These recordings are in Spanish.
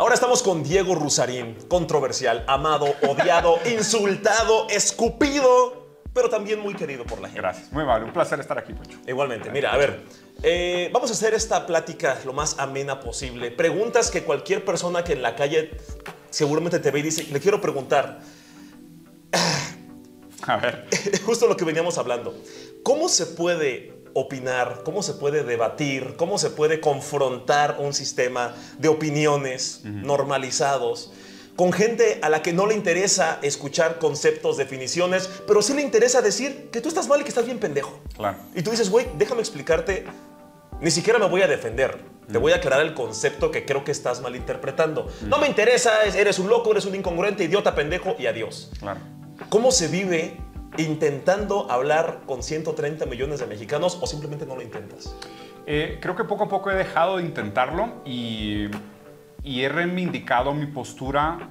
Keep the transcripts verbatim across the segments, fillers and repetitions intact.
Ahora estamos con Diego Rusarín, controversial, amado, odiado, insultado, escupido, pero también muy querido por la gente. Gracias, muy amable, un placer estar aquí, Pocho. Igualmente, mira, a ver, eh, vamos a hacer esta plática lo más amena posible. Preguntas que cualquier persona que en la calle seguramente te ve y dice, le quiero preguntar. A ver. Justo lo que veníamos hablando. ¿Cómo se puede opinar, cómo se puede debatir, cómo se puede confrontar un sistema de opiniones uh-huh. normalizados con gente a la que no le interesa escuchar conceptos, definiciones, pero sí le interesa decir que tú estás mal y que estás bien pendejo? Claro. Y tú dices, güey, déjame explicarte, ni siquiera me voy a defender, uh-huh. te voy a aclarar el concepto que creo que estás malinterpretando. Uh-huh. No me interesa, eres un loco, eres un incongruente, idiota, pendejo y adiós. Claro. ¿Cómo se vive intentando hablar con ciento treinta millones de mexicanos o simplemente no lo intentas? Eh, creo que poco a poco he dejado de intentarlo y, y he reivindicado mi postura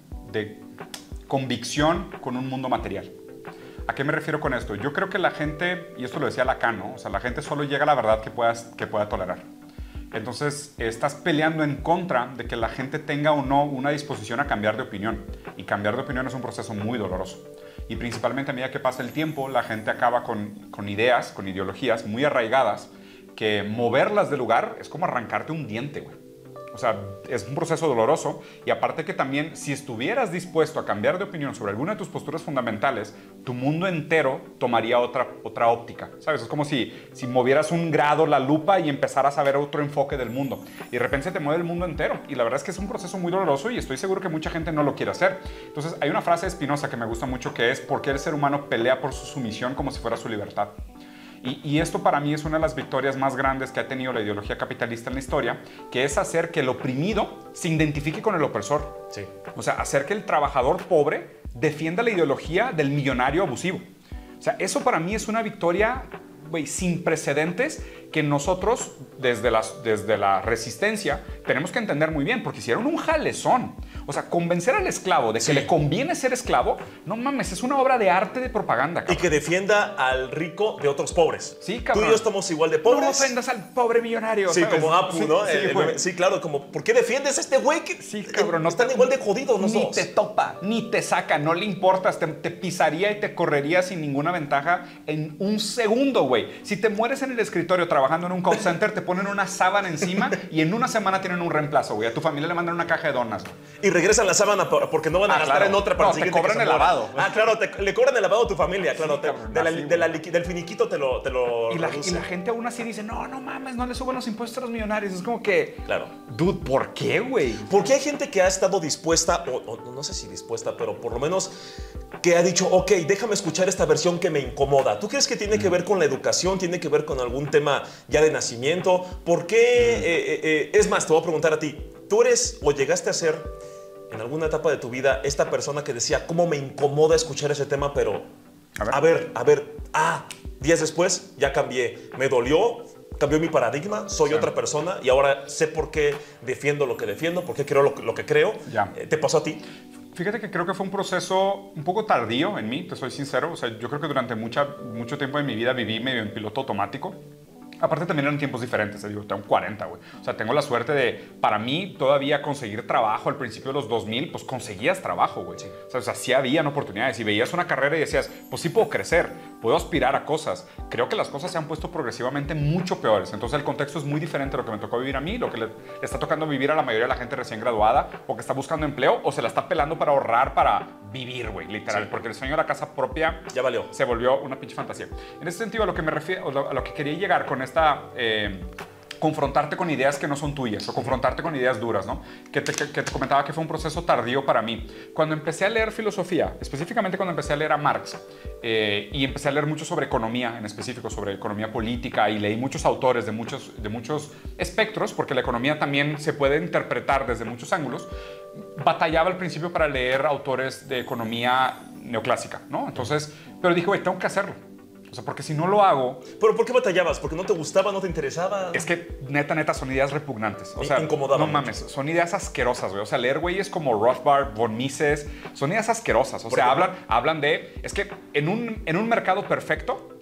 de convicción con un mundo material. ¿A qué me refiero con esto? Yo creo que la gente, y esto lo decía Lacan, ¿no? O sea, la gente solo llega a la verdad que, puedas, que pueda tolerar. Entonces, estás peleando en contra de que la gente tenga o no una disposición a cambiar de opinión. Y cambiar de opinión es un proceso muy doloroso. Y principalmente a medida que pasa el tiempo, la gente acaba con, con ideas, con ideologías muy arraigadas, que moverlas del lugar es como arrancarte un diente, güey. O sea, es un proceso doloroso. Y aparte que también, si estuvieras dispuesto a cambiar de opinión sobre alguna de tus posturas fundamentales, tu mundo entero tomaría otra, otra óptica, ¿sabes? Es como si, si movieras un grado la lupa y empezaras a ver otro enfoque del mundo. Y de repente se te mueve el mundo entero. Y la verdad es que es un proceso muy doloroso y estoy seguro que mucha gente no lo quiere hacer. Entonces, hay una frase de Spinoza que me gusta mucho que es: ¿por qué el ser humano pelea por su sumisión como si fuera su libertad? Y, y esto para mí es una de las victorias más grandes que ha tenido la ideología capitalista en la historia, que es hacer que el oprimido se identifique con el opresor. Sí. O sea, hacer que el trabajador pobre defienda la ideología del millonario abusivo. O sea, eso para mí es una victoria, güey, sin precedentes que nosotros, desde, las, desde la resistencia, tenemos que entender muy bien, porque hicieron un jalezón. O sea, convencer al esclavo de que sí. le conviene ser esclavo, no mames, es una obra de arte de propaganda, cabrón. Y que defienda al rico de otros pobres. Sí, cabrón. Tú y yo estamos igual de pobres. No ofendas al pobre millonario, Sí, ¿sabes? como Apu, sí, ¿no? Sí, el, el, sí, claro, como, ¿por qué defiendes a este güey que sí, cabrón, no están te, igual de jodidos los ni dos? Ni te topa, ni te saca, no le importas, te, te pisaría y te correría sin ninguna ventaja en un segundo, güey. Si te mueres en el escritorio trabajando en un call center, te ponen una sábana encima y en una semana tienen un reemplazo, güey. A tu familia le mandan una caja de donas, güey. Y regresan la sábana porque no van a ah, gastar claro. en otra para no, el te cobran el lavado. Ah, claro, te, le cobran el lavado a tu familia, claro. Sí, te, cabrón, de la, así, de la, del finiquito te lo, te lo y la, y la gente aún así dice, no, no mames, no le suban los impuestos a los millonarios. Es como que, claro. Dude, ¿por qué, güey? Porque hay gente que ha estado dispuesta, o, o no sé si dispuesta, pero por lo menos que ha dicho, ok, déjame escuchar esta versión que me incomoda. ¿Tú crees que tiene mm. que ver con la educación? ¿Tiene que ver con algún tema ya de nacimiento? ¿Por qué? Mm. Eh, eh, eh, es más, te voy a preguntar a ti. ¿Tú eres o llegaste a ser en alguna etapa de tu vida esta persona que decía, cómo me incomoda escuchar ese tema, pero a ver, a ver, a ver ah, días después ya cambié, me dolió, cambió mi paradigma, soy sí. otra persona y ahora sé por qué defiendo lo que defiendo, por qué creo lo, lo que creo? Ya. ¿Te pasó a ti? Fíjate que creo que fue un proceso un poco tardío en mí, te soy sincero. O sea, yo creo que durante mucha, mucho tiempo de mi vida viví medio en piloto automático. Aparte también eran tiempos diferentes, te digo, tengo cuarenta, güey. O sea, tengo la suerte de, para mí, todavía conseguir trabajo al principio de los dos mil, pues conseguías trabajo, güey. Sí. O sea, o sea, sí habían oportunidades y veías una carrera y decías, pues sí puedo crecer, puedo aspirar a cosas. Creo que las cosas se han puesto progresivamente mucho peores. Entonces el contexto es muy diferente a lo que me tocó vivir a mí, lo que le está tocando vivir a la mayoría de la gente recién graduada, o que está buscando empleo, o se la está pelando para ahorrar, para vivir, güey, literal. Sí. Porque el sueño de la casa propia ya valió. Se volvió una pinche fantasía. En ese sentido, a lo que me refiero, a lo que quería llegar con esta... Eh, confrontarte con ideas que no son tuyas o confrontarte con ideas duras, ¿no? Que te, que, que te comentaba que fue un proceso tardío para mí. Cuando empecé a leer filosofía, específicamente cuando empecé a leer a Marx eh, y empecé a leer mucho sobre economía, en específico sobre economía política, y leí muchos autores de muchos, de muchos espectros, porque la economía también se puede interpretar desde muchos ángulos, batallaba al principio para leer autores de economía neoclásica, ¿no? Entonces, pero dije, güey, tengo que hacerlo. O sea, porque si no lo hago... ¿Pero por qué batallabas? ¿Porque no te gustaba, no te interesaba? Es que, neta, neta, son ideas repugnantes. O sea, incomodaban no mames, mucho. Son ideas asquerosas, güey. O sea, leer güeyes como Rothbard, von Mises, son ideas asquerosas. O sea, hablan, hablan de... Es que en un, en un mercado perfecto,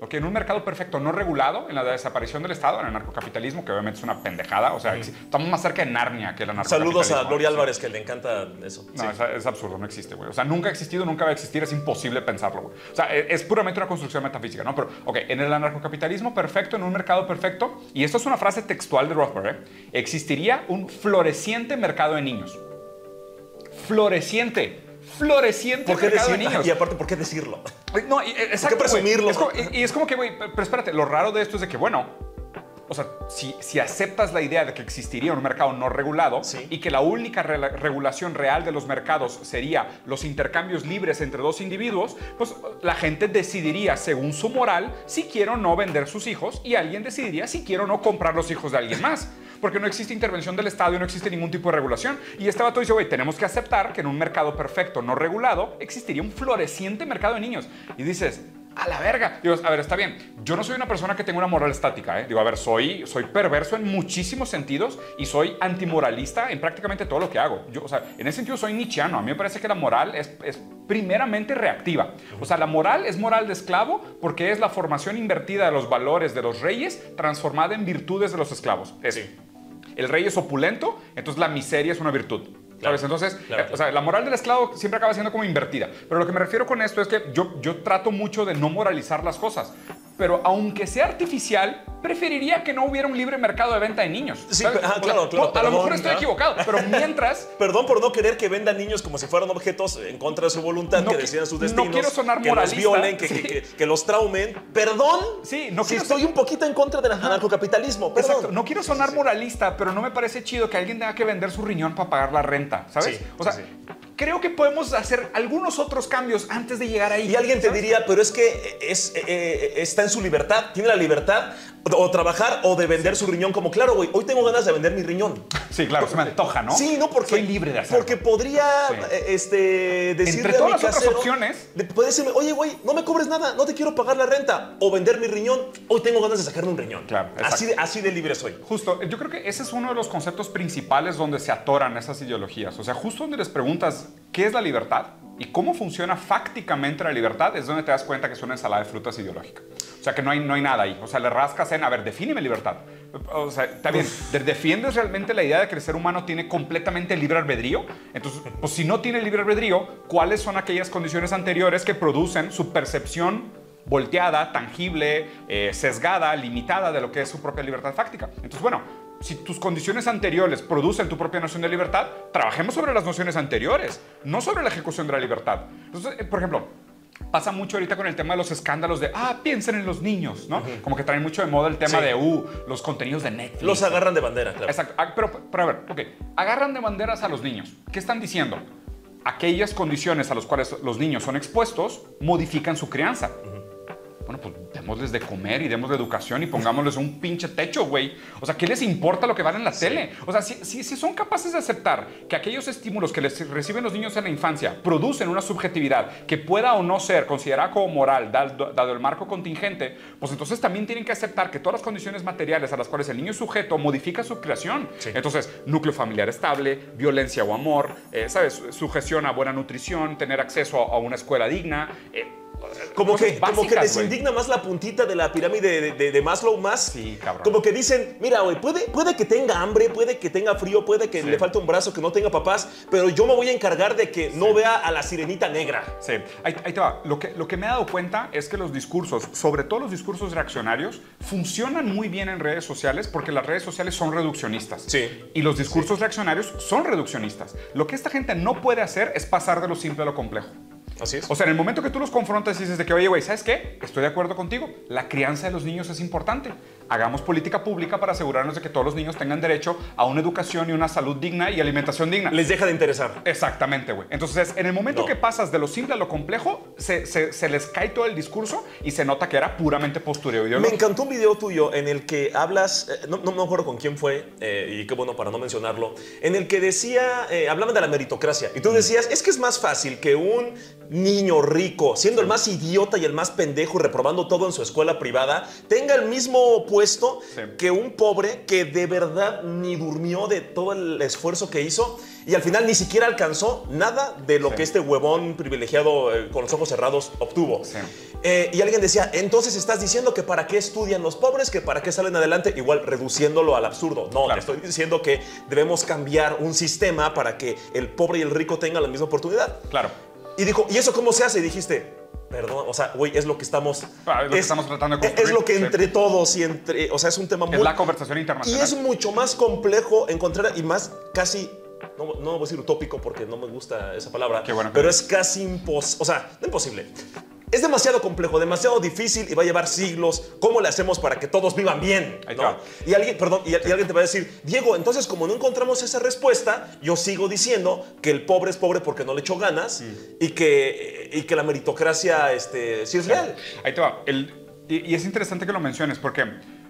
¿ok? En un mercado perfecto no regulado, en la desaparición del Estado, en el narcocapitalismo, que obviamente es una pendejada, o sea, mm. estamos más cerca de Narnia que la narcocapitalismo. Saludos a Gloria Álvarez, que le encanta eso. No, sí. es, es absurdo, no existe, güey. O sea, nunca ha existido, nunca va a existir, es imposible pensarlo, güey. O sea, es, es puramente una construcción metafísica, ¿no? Pero, ok, en el anarcocapitalismo perfecto, en un mercado perfecto, y esto es una frase textual de Rothbard, ¿eh? Existiría un floreciente mercado de niños. Floreciente. Floreciente ¿Por qué mercado decir, de niños. Y aparte, ¿por qué decirlo? No, y, exacto, ¿Por qué presumirlo? Es como, y, y es como que, güey, pero espérate, lo raro de esto es de que, bueno, o sea, si, si aceptas la idea de que existiría un mercado no regulado sí. y que la única re regulación real de los mercados sería los intercambios libres entre dos individuos, pues la gente decidiría según su moral si quiere o no vender sus hijos y alguien decidiría si quiere o no comprar los hijos de alguien más. Porque no existe intervención del Estado y no existe ningún tipo de regulación. Y este vato dice, güey, tenemos que aceptar que en un mercado perfecto no regulado existiría un floreciente mercado de niños. Y dices, a la verga. Digo, a ver, está bien. Yo no soy una persona que tenga una moral estática, ¿eh? Digo, a ver, soy, soy perverso en muchísimos sentidos y soy antimoralista en prácticamente todo lo que hago. Yo, o sea, en ese sentido soy nietzscheano. A mí me parece que la moral es, es primeramente reactiva. O sea, la moral es moral de esclavo porque es la formación invertida de los valores de los reyes transformada en virtudes de los esclavos. Es, sí. El rey es opulento, entonces la miseria es una virtud. ¿Sabes? Claro, Entonces, claro, eh, o sea, la moral del esclavo siempre acaba siendo como invertida. Pero lo que me refiero con esto es que yo, yo trato mucho de no moralizar las cosas. Pero aunque sea artificial, preferiría que no hubiera un libre mercado de venta de niños. Sí, ah, claro, claro. A perdón, lo mejor estoy ¿no? equivocado, pero mientras... Perdón por no querer que vendan niños como si fueran objetos en contra de su voluntad, no, que decidan sus destinos. No quiero sonar que moralista. los violen, que, sí. que, que, que los traumen. Perdón. Sí, no si quiero estoy ser... un poquito en contra del anarcocapitalismo. Perdón. Exacto. No quiero sonar sí, sí. moralista, pero no me parece chido que alguien tenga que vender su riñón para pagar la renta, ¿sabes? Sí, o sea, sí, sí. creo que podemos hacer algunos otros cambios antes de llegar ahí. Y alguien te ¿sabes? diría, pero es que es, eh, está en su libertad, tiene la libertad o trabajar o de vender sí. su riñón. Como, claro, güey, hoy tengo ganas de vender mi riñón. Sí, claro, se me antoja, ¿no? Sí, no, porque... Soy libre de hacerlo. Porque podría, sí. este, decirle Entre todas a mi las casero, otras opciones... de, puede decirme, oye, güey, no me cobres nada, no te quiero pagar la renta. O vender mi riñón, hoy tengo ganas de sacarme un riñón. Claro, así de, así de libre soy. Justo, yo creo que ese es uno de los conceptos principales donde se atoran esas ideologías. O sea, justo donde les preguntas, ¿qué es la libertad? Y cómo funciona fácticamente la libertad es donde te das cuenta que es una ensalada de frutas ideológica. O sea, que no hay, no hay nada ahí. O sea, le rascas en, a ver, defíneme libertad. O sea, está bien, ¿defiendes realmente la idea de que el ser humano tiene completamente libre albedrío? Entonces, pues si no tiene libre albedrío, ¿cuáles son aquellas condiciones anteriores que producen su percepción volteada, tangible, eh, sesgada, limitada de lo que es su propia libertad fáctica? Entonces, bueno, si tus condiciones anteriores producen tu propia noción de libertad, trabajemos sobre las nociones anteriores, no sobre la ejecución de la libertad. Entonces, eh, por ejemplo, pasa mucho ahorita con el tema de los escándalos de, ah, piensen en los niños, ¿no? Uh-huh. Como que traen mucho de moda el tema sí. de, uh, los contenidos de Netflix. Los agarran de bandera, claro. Exacto. Ah, pero, pero a ver, ok, agarran de banderas a los niños. ¿Qué están diciendo? Aquellas condiciones a las cuales los niños son expuestos modifican su crianza. Uh-huh. Bueno, pues démosles de comer y démosles de educación y pongámosles un pinche techo, güey. O sea, ¿qué les importa lo que van en la sí. tele? O sea, si, si, si son capaces de aceptar que aquellos estímulos que les reciben los niños en la infancia producen una subjetividad que pueda o no ser considerada como moral, dado, dado el marco contingente, pues entonces también tienen que aceptar que todas las condiciones materiales a las cuales el niño es sujeto modifica su creación. Sí. Entonces, núcleo familiar estable, violencia o amor, eh, ¿sabes? Sujeción a buena nutrición, tener acceso a, a una escuela digna, eh, Como que, básicas, como que les wey. indigna más la puntita de la pirámide de, de, de Maslow más. Sí, cabrón. Como que dicen, mira, güey, puede, puede que tenga hambre, puede que tenga frío, puede que sí. le falte un brazo, que no tenga papás, pero yo me voy a encargar de que sí. no vea a la sirenita negra. Sí, ahí, ahí te va. Lo que, lo que me he dado cuenta es que los discursos, sobre todo los discursos reaccionarios, funcionan muy bien en redes sociales porque las redes sociales son reduccionistas. Sí. Y los discursos sí. reaccionarios son reduccionistas. Lo que esta gente no puede hacer es pasar de lo simple a lo complejo. Así es. O sea, en el momento que tú los confrontas y dices de que, oye, güey, ¿sabes qué? Estoy de acuerdo contigo. La crianza de los niños es importante. Hagamos política pública para asegurarnos de que todos los niños tengan derecho a una educación y una salud digna y alimentación digna. Les deja de interesar. Exactamente, güey. Entonces, en el momento no. que pasas de lo simple a lo complejo, se, se, se les cae todo el discurso y se nota que era puramente postureo ideológico. Me encantó un video tuyo en el que hablas, eh, no, no me acuerdo con quién fue, eh, y qué bueno para no mencionarlo, en el que decía, eh, hablaban de la meritocracia. Y tú decías, mm. es que es más fácil que un niño rico, siendo sí. el más idiota y el más pendejo y reprobando todo en su escuela privada, tenga el mismo puesto sí. que un pobre que de verdad ni durmió de todo el esfuerzo que hizo y al final ni siquiera alcanzó nada de lo sí. que este huevón privilegiado eh, con los ojos cerrados obtuvo. Sí. Eh, y alguien decía, entonces estás diciendo que para qué estudian los pobres, que para qué salen adelante, igual reduciéndolo al absurdo. No, claro. te estoy diciendo que debemos cambiar un sistema para que el pobre y el rico tengan la misma oportunidad. Claro. Y dijo, ¿y eso cómo se hace? Y dijiste, perdón, o sea, güey, es lo que estamos... Ah, es lo que estamos tratando de construir. Es lo que sí. entre todos y entre... O sea, es un tema muy... Es la conversación internacional. Y es mucho más complejo encontrar y más casi... No, no voy a decir utópico porque no me gusta esa palabra. Qué bueno. Pero es casi imposible. O sea, no imposible. Es demasiado complejo, demasiado difícil y va a llevar siglos. ¿Cómo le hacemos para que todos vivan bien? Ahí ¿no? Y alguien, perdón, y, y alguien te va a decir, Diego, entonces como no encontramos esa respuesta, yo sigo diciendo que el pobre es pobre porque no le echó ganas mm. y, que, y que la meritocracia este, sí es real. Ahí te va. El, y, y es interesante que lo menciones porque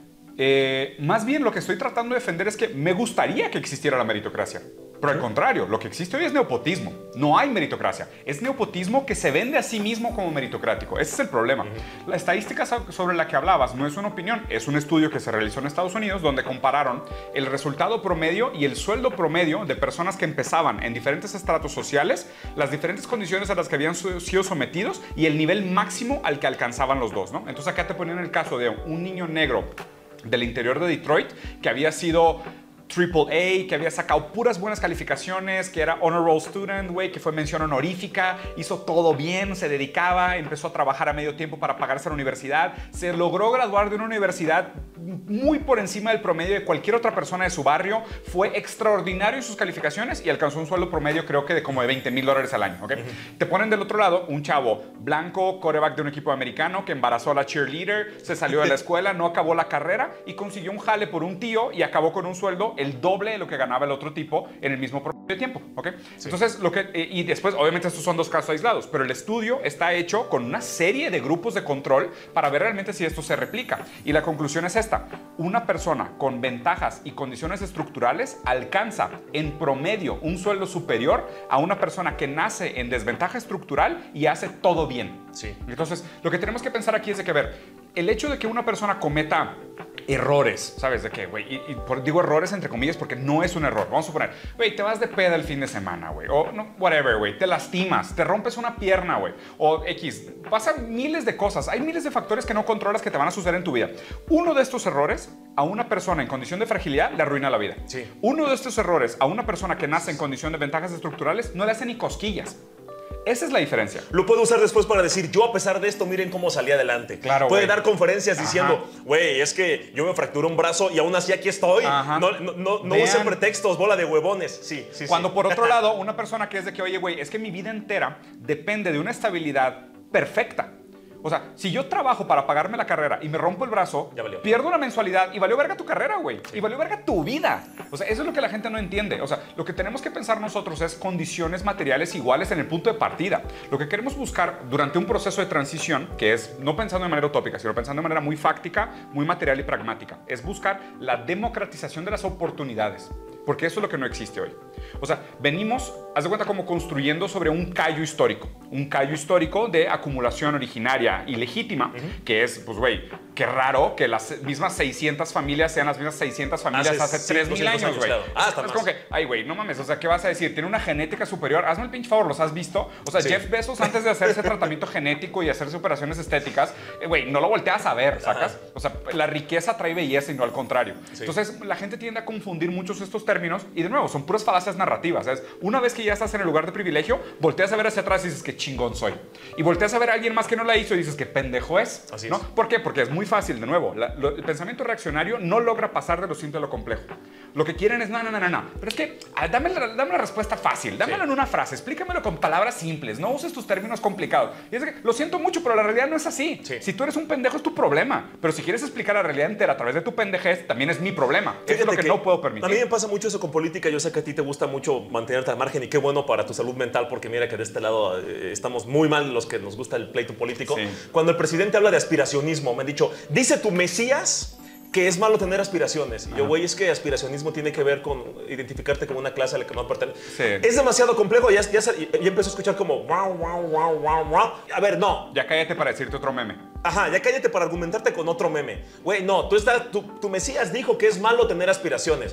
eh, más bien lo que estoy tratando de defender es que me gustaría que existiera la meritocracia. Pero al contrario, lo que existe hoy es neopotismo. No hay meritocracia. Es neopotismo que se vende a sí mismo como meritocrático. Ese es el problema. Uh-huh. La estadística sobre la que hablabas no es una opinión, es un estudio que se realizó en Estados Unidos donde compararon el resultado promedio y el sueldo promedio de personas que empezaban en diferentes estratos sociales, las diferentes condiciones a las que habían sido sometidos y el nivel máximo al que alcanzaban los dos, ¿no? Entonces acá te ponían el caso de un niño negro del interior de Detroit que había sido triple A, que había sacado puras buenas calificaciones, que era honor roll student, güey, que fue mención honorífica, hizo todo bien, se dedicaba, empezó a trabajar a medio tiempo para pagarse la universidad, se logró graduar de una universidad muy por encima del promedio de cualquier otra persona de su barrio, fue extraordinario en sus calificaciones y alcanzó un sueldo promedio creo que de como de veinte mil dólares al año, ¿ok? Uh-huh. Te ponen del otro lado un chavo blanco, quarterback de un equipo americano, que embarazó a la cheerleader, se salió de la escuela, no acabó la carrera y consiguió un jale por un tío y acabó con un sueldo el doble de lo que ganaba el otro tipo en el mismo promedio de tiempo, ¿ok? Sí. Entonces, lo que, y después, obviamente estos son dos casos aislados, pero el estudio está hecho con una serie de grupos de control para ver realmente si esto se replica. Y la conclusión es esta: una persona con ventajas y condiciones estructurales alcanza en promedio un sueldo superior a una persona que nace en desventaja estructural y hace todo bien. Sí. Entonces, lo que tenemos que pensar aquí es de que, ver, el hecho de que una persona cometa errores, ¿sabes de qué, güey? Y, y por, digo errores entre comillas porque no es un error. Vamos a suponer, güey, te vas de peda el fin de semana, güey. O no, whatever, güey. Te lastimas, te rompes una pierna, güey. O X. Pasan miles de cosas. Hay miles de factores que no controlas que te van a suceder en tu vida. Uno de estos errores a una persona en condición de fragilidad le arruina la vida. Sí. Uno de estos errores a una persona que nace en condición de ventajas estructurales no le hace ni cosquillas. Esa es la diferencia. Lo puede usar después para decir, yo a pesar de esto, miren cómo salí adelante. Claro, puede güey. dar conferencias diciendo, güey, es que yo me fracturé un brazo y aún así aquí estoy. Ajá. No, no, no, no Vean. usen pretextos, bola de huevones. Sí, sí, Cuando sí. por otro lado, una persona que es de que, oye, güey, es que mi vida entera depende de una estabilidad perfecta. O sea, si yo trabajo para pagarme la carrera y me rompo el brazo, Ya valió. pierdo una mensualidad y valió verga tu carrera, güey. Sí. Y valió verga tu vida. O sea, eso es lo que la gente no entiende. O sea, lo que tenemos que pensar nosotros es condiciones materiales iguales en el punto de partida. Lo que queremos buscar durante un proceso de transición, que es no pensando de manera utópica, sino pensando de manera muy fáctica, muy material y pragmática, es buscar la democratización de las oportunidades. Porque eso es lo que no existe hoy. O sea, venimos, haz de cuenta, como construyendo sobre un callo histórico. Un callo histórico de acumulación originaria y legítima, uh-huh. que es, pues, güey, qué raro que las mismas seiscientas familias sean las mismas seiscientas familias hace, hace tres mil años, güey. Claro. Ah, es como que, ay, güey, no mames, o sea, ¿qué vas a decir? Tiene una genética superior. Hazme el pinche favor, ¿los has visto? O sea, sí. Jeff Bezos, antes de hacerse tratamiento genético y hacerse operaciones estéticas, güey, eh, no lo volteas a ver, ¿sacas? Ajá. O sea, la riqueza trae belleza y no al contrario. Sí. Entonces, la gente tiende a confundir muchos estos términos y, de nuevo, son puras falacias narrativas, ¿sabes? Una vez que ya estás en el lugar de privilegio, volteas a ver hacia atrás y dices que chingón soy. Y volteas a ver a alguien más que no la hizo y dices que pendejo es. Así ¿no? es. ¿Por qué? Porque es muy fácil, de nuevo. La, lo, el pensamiento reaccionario no logra pasar de lo simple a lo complejo. Lo que quieren es, no, no, no, no, no. Pero es que, ah, dame, la, dame la respuesta fácil, dámelo sí. en una frase, explícamelo con palabras simples, no uses tus términos complicados. Y es que, lo siento mucho, pero la realidad no es así. Sí. Si tú eres un pendejo es tu problema, pero si quieres explicar la realidad entera a través de tu pendejez, también es mi problema. Fíjate, eso es lo que, que no puedo permitir. A mí me pasa mucho eso con política. Yo sé que a ti te gusta mucho mantenerte al margen y qué bueno para tu salud mental, porque mira que de este lado eh, estamos muy mal los que nos gusta el pleito político. Sí. Cuando el presidente habla de aspiracionismo, me han dicho, dice tu Mesías que es malo tener aspiraciones. Y yo, güey, es que aspiracionismo tiene que ver con identificarte como una clase a la que no pertenece. Sí. Es demasiado complejo. Ya, ya, ya empezó a escuchar como wow, wow, wow, wow, wow. A ver, no. Ya cállate para decirte otro meme. Ajá, ya cállate para argumentarte con otro meme. Güey, no, tú estás, tu, tu Mesías dijo que es malo tener aspiraciones.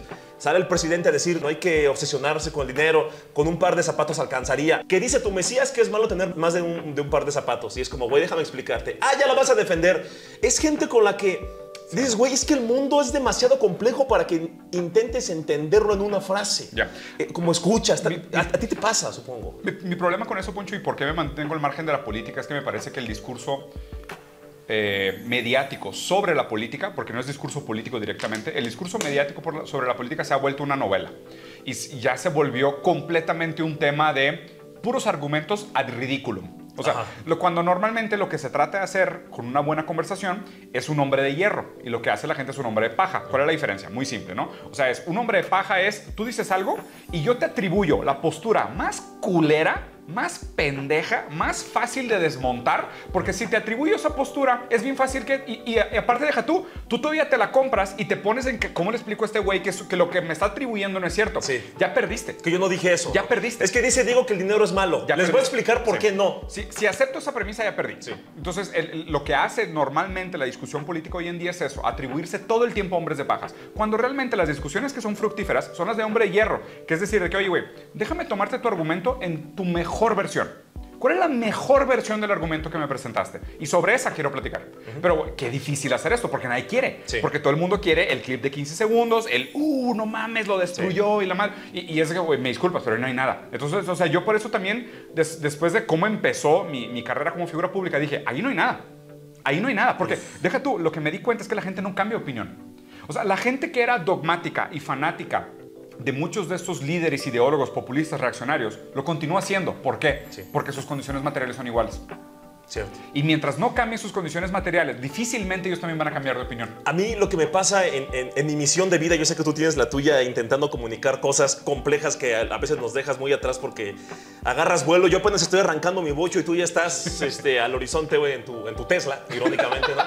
Sale el presidente a decir, no hay que obsesionarse con el dinero, con un par de zapatos alcanzaría. ¿Qué dice tu Mesías? Que es malo tener más de un, de un par de zapatos. Y es como, güey, déjame explicarte. Ah, ya la vas a defender. Es gente con la que dices, güey, es que el mundo es demasiado complejo para que intentes entenderlo en una frase. Ya. Eh, como escuchas, Mi, a, a ti te pasa, supongo. Mi, mi problema con eso, Poncho, y por qué me mantengo al margen de la política, es que me parece que el discurso eh, mediático sobre la política, porque no es discurso político directamente, el discurso mediático por la, sobre la política se ha vuelto una novela. Y, y ya se volvió completamente un tema de puros argumentos ad ridiculum. O sea, lo, cuando normalmente lo que se trata de hacer con una buena conversación es un hombre de hierro y lo que hace la gente es un hombre de paja. ¿Cuál es la diferencia? Muy simple, ¿no? O sea, es un hombre de paja es, tú dices algo y yo te atribuyo la postura más culera, más pendeja, más fácil de desmontar, porque si te atribuyo esa postura, es bien fácil que, y, y, y aparte deja tú, tú todavía te la compras y te pones en que, ¿cómo le explico a este güey que, que lo que me está atribuyendo no es cierto? Sí. Ya perdiste. Que yo no dije eso. Ya perdiste. Es que dice Diego que el dinero es malo. Ya Les perdiste. voy a explicar por Sí. qué no. Si, si acepto esa premisa, ya perdí. Sí. Entonces, el, el, lo que hace normalmente la discusión política hoy en día es eso, atribuirse todo el tiempo a hombres de pajas, cuando realmente las discusiones que son fructíferas son las de hombre de hierro, que es decir, de que, oye, güey, déjame tomarte tu argumento en tu mejor versión. ¿Cuál es la mejor versión del argumento que me presentaste? Y sobre esa quiero platicar. Uh-huh. Pero güey, qué difícil hacer esto, porque nadie quiere. Sí. Porque todo el mundo quiere el clip de quince segundos, el, uh, no mames, lo destruyó sí. y la madre. Y, y es que, güey, me disculpas, pero no hay nada. Entonces, o sea, yo por eso también, des, después de cómo empezó mi, mi carrera como figura pública, dije, ahí no hay nada. Ahí no hay nada. Porque, Uf. deja tú, lo que me di cuenta es que la gente no cambia de opinión. O sea, la gente que era dogmática y fanática de muchos de estos líderes, ideólogos, populistas, reaccionarios, lo continúa haciendo. ¿Por qué? Sí. Porque sus condiciones materiales son iguales. Cierto. Y mientras no cambien sus condiciones materiales, difícilmente ellos también van a cambiar de opinión. A mí lo que me pasa en, en, en mi misión de vida, yo sé que tú tienes la tuya intentando comunicar cosas complejas que a, a veces nos dejas muy atrás porque agarras vuelo. Yo apenas estoy arrancando mi bocho y tú ya estás este, al horizonte, güey, en tu, en tu Tesla, irónicamente, ¿no?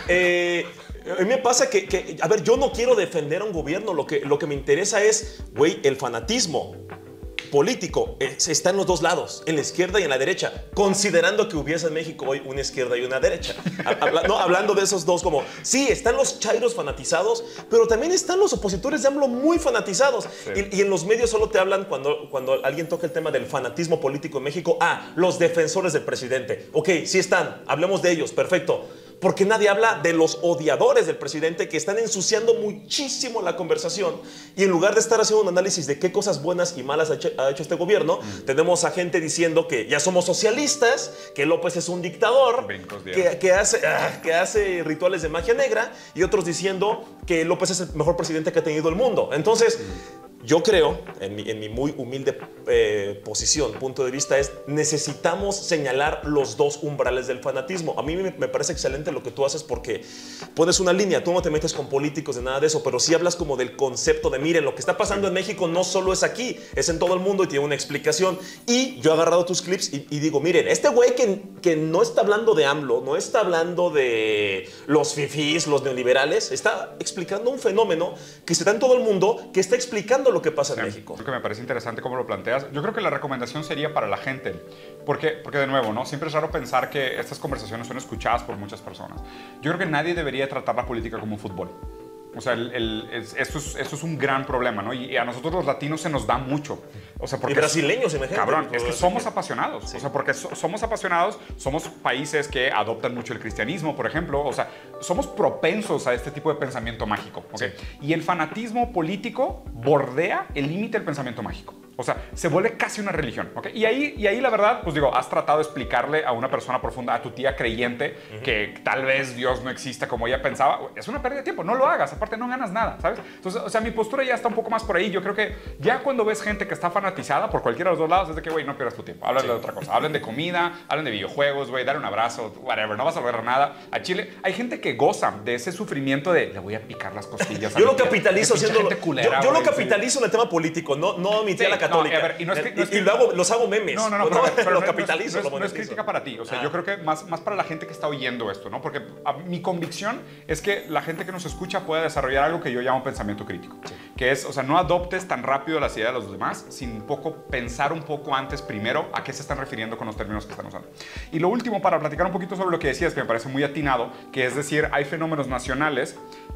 eh, A mí me pasa que, que, a ver, yo no quiero defender a un gobierno, lo que, lo que me interesa es, güey, el fanatismo político está en los dos lados, en la izquierda y en la derecha, considerando que hubiese en México hoy una izquierda y una derecha. Habla, no, hablando de esos dos como, sí, están los chairos fanatizados, pero también están los opositores de AMLO muy fanatizados. Sí. Y, y en los medios solo te hablan cuando, cuando alguien toca el tema del fanatismo político en México. Ah, los defensores del presidente. Ok, sí están, hablemos de ellos, perfecto. Porque nadie habla de los odiadores del presidente que están ensuciando muchísimo la conversación. Y en lugar de estar haciendo un análisis de qué cosas buenas y malas ha hecho, ha hecho este gobierno, mm. tenemos a gente diciendo que ya somos socialistas, que López es un dictador, que, que, hace, ah, que hace rituales de magia negra, y otros diciendo que López es el mejor presidente que ha tenido el mundo. Entonces, mm. yo creo, en mi, en mi muy humilde eh, posición, punto de vista, es necesitamos señalar los dos umbrales del fanatismo. A mí me, me parece excelente lo que tú haces porque pones una línea, tú no te metes con políticos de nada de eso, pero sí hablas como del concepto de, miren, lo que está pasando en México no solo es aquí, es en todo el mundo y tiene una explicación. Y yo he agarrado tus clips y, y digo, miren, este güey que, que no está hablando de AMLO, no está hablando de los fifís, los neoliberales, está explicando un fenómeno que se da en todo el mundo, que está explicando lo que pasa en sí, México. Creo que me parece interesante cómo lo planteas. Yo creo que la recomendación sería para la gente, porque, porque de nuevo, ¿no? Siempre es raro pensar que estas conversaciones son escuchadas por muchas personas. Yo creo que nadie debería tratar la política como un fútbol. O sea, el, el, es, eso, es, eso es un gran problema, ¿no? Y a nosotros los latinos se nos da mucho. O sea, porque y brasileños, imagínate. Cabrón, es que somos apasionados. Sí. O sea, porque so, somos apasionados, somos países que adoptan mucho el cristianismo, por ejemplo. O sea, somos propensos a este tipo de pensamiento mágico, ¿ok? Sí. Y el fanatismo político bordea el límite del pensamiento mágico. O sea, se vuelve casi una religión, ¿ok? Y ahí, y ahí la verdad, pues digo, has tratado de explicarle a una persona profunda, a tu tía creyente, uh-huh. que tal vez Dios no exista como ella pensaba. Es una pérdida de tiempo, no lo hagas, aparte no ganas nada, ¿sabes? Entonces, o sea, mi postura ya está un poco más por ahí. Yo creo que ya cuando ves gente que está fanatizada por cualquiera de los dos lados, es de que, güey, no pierdas tu tiempo. Hablen sí. de otra cosa. Hablen de comida, hablen de videojuegos, güey, dale un abrazo, whatever, no vas a lograr nada. A Chile hay gente que goza de ese sufrimiento de, le voy a picar las costillas. Yo lo capitalizo haciendo... Culera, yo, yo lo capitalizo en el tema político, no, no mi tía sí, la católica. No, a ver, y no es No y, y lo hago, los hago memes. No, no, no. no, pero, pero lo no, capitalizo. No es, no, es, no es crítica para ti. O sea, ah. yo creo que más, más para la gente que está oyendo esto, ¿no? Porque a, mi convicción es que la gente que nos escucha puede desarrollar algo que yo llamo pensamiento crítico. Sí. Que es, o sea, no adoptes tan rápido las ideas de los demás sin poco pensar un poco antes primero a qué se están refiriendo con los términos que están usando. Y lo último, para platicar un poquito sobre lo que decías, que me parece muy atinado, que es decir, hay fenómenos nacionales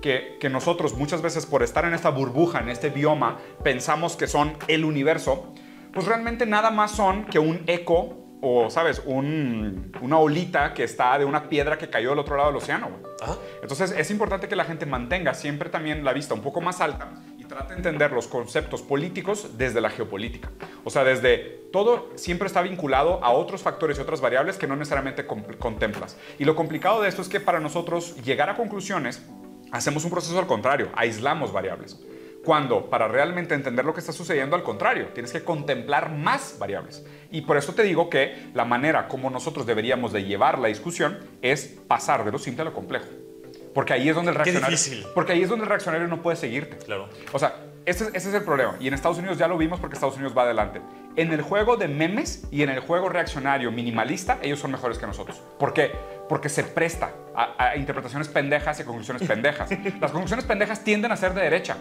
que, que nosotros muchas veces por estar en esta burbuja, en este bioma, pensamos que son el universo, pues realmente nada más son que un eco o, ¿sabes? Un, una olita que está de una piedra que cayó del otro lado del océano, güey. Ajá. Entonces es importante que la gente mantenga siempre también la vista un poco más alta y trate de entender los conceptos políticos desde la geopolítica. O sea, desde todo siempre está vinculado a otros factores y otras variables que no necesariamente contemplas. Y lo complicado de esto es que para nosotros llegar a conclusiones hacemos un proceso al contrario, aislamos variables. Cuando para realmente entender lo que está sucediendo, al contrario, tienes que contemplar más variables. Y por eso te digo que la manera como nosotros deberíamos de llevar la discusión es pasar de lo simple a lo complejo. Porque ahí es donde el reaccionario, Qué difícil. Porque ahí es donde el reaccionario no puede seguirte. Claro. O sea, ese, ese es el problema. Y en Estados Unidos ya lo vimos porque Estados Unidos va adelante. En el juego de memes y en el juego reaccionario minimalista, ellos son mejores que nosotros. ¿Por qué? Porque se presta a, a interpretaciones pendejas y conclusiones pendejas. Las conclusiones pendejas tienden a ser de derecha.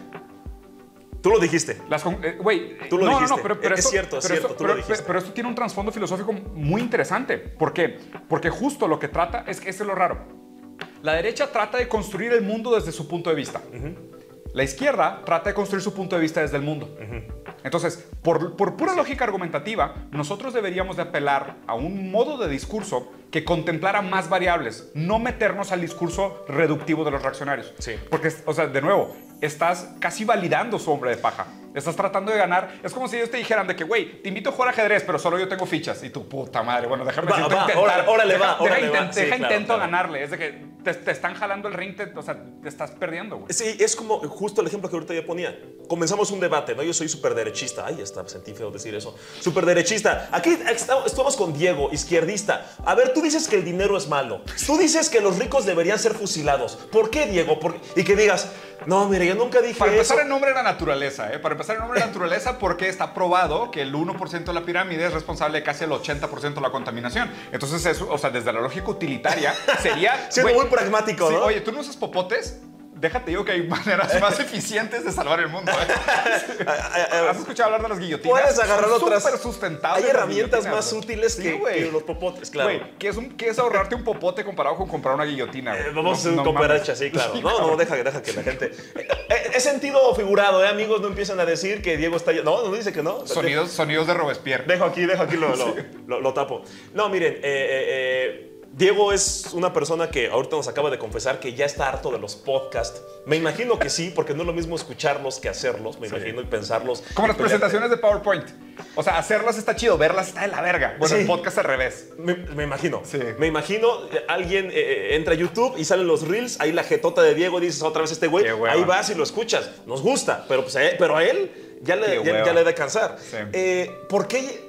Tú lo dijiste. Las eh, güey, tú lo no, dijiste. No, no, pero, pero es esto, cierto, es pero cierto, esto, tú pero, lo dijiste. Pero esto tiene un trasfondo filosófico muy interesante. ¿Por qué? Porque justo lo que trata, es que esto es lo raro. La derecha trata de construir el mundo desde su punto de vista. Uh-huh. La izquierda trata de construir su punto de vista desde el mundo. Uh-huh. Entonces, por, por pura sí. lógica argumentativa, nosotros deberíamos de apelar a un modo de discurso que contemplara más variables, no meternos al discurso reductivo de los reaccionarios. Sí. Porque, o sea, de nuevo, estás casi validando su hombre de paja. Estás tratando de ganar. Es como si ellos te dijeran de que, güey, te invito a jugar ajedrez, pero solo yo tengo fichas. Y tu puta madre, bueno, déjame va, decirte va, intentar. Órale, órale deja, va, órale deja, va. Intent, Sí, deja claro, intento claro. ganarle. Es de que te, te están jalando el ring, te, o sea, te estás perdiendo, güey. Sí, es como justo el ejemplo que ahorita yo ponía. Comenzamos un debate, ¿no? Yo soy súper derechista. Ay, está, sentí feo decir eso. Súper derechista. Aquí estamos con Diego, izquierdista. A ver, tú dices que el dinero es malo. Tú dices que los ricos deberían ser fusilados. ¿Por qué, Diego? ¿Por qué? Y que digas, no, mire, yo nunca dije Para empezar, eso. en nombre de la naturaleza, ¿eh? Para empezar, en nombre de la naturaleza, porque está probado que el uno por ciento de la pirámide es responsable de casi el ochenta por ciento de la contaminación. Entonces, eso, o sea, desde la lógica utilitaria, sería... Siendo muy pragmático, sí, ¿no? Oye, ¿tú no usas popotes? Déjate, digo que hay maneras más eficientes de salvar el mundo. ¿eh? ¿Has escuchado hablar de las guillotinas? Puedes agarrar Son otras. Súper sustentables. Hay herramientas más ¿no? útiles sí, que, que los popotes, claro. Güey, ¿qué es, un, ¿qué es ahorrarte un popote comparado con comprar una guillotina? Eh, vamos a hacer un no, cooperacha, sí, claro. Sí, no, claro. no, deja, deja que la gente... Eh, eh, es sentido figurado, ¿eh, amigos? No empiezan a decir que Diego está... No, no dice que no. Sonidos, sonidos de Robespierre. Dejo aquí, dejo aquí, lo, lo, sí. lo, lo tapo. No, miren, eh, eh, eh, Diego es una persona que ahorita nos acaba de confesar que ya está harto de los podcasts. Me imagino que sí, porque no es lo mismo escucharlos que hacerlos, me sí. imagino, y pensarlos. Como las presentaciones de PowerPoint. O sea, hacerlas está chido, verlas está de la verga. Bueno, sí. el podcast al revés. Me, me imagino. Sí. Me imagino, eh, alguien eh, entra a YouTube y salen los reels, ahí la jetota de Diego y dices otra vez este güey, ahí vas y lo escuchas. Nos gusta, pero, pues, eh, pero a él ya le, ya, ya le da cansar. Sí. Eh, ¿Por qué?